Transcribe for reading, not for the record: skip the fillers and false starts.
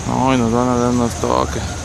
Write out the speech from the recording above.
No, y nos van a dar unos toques.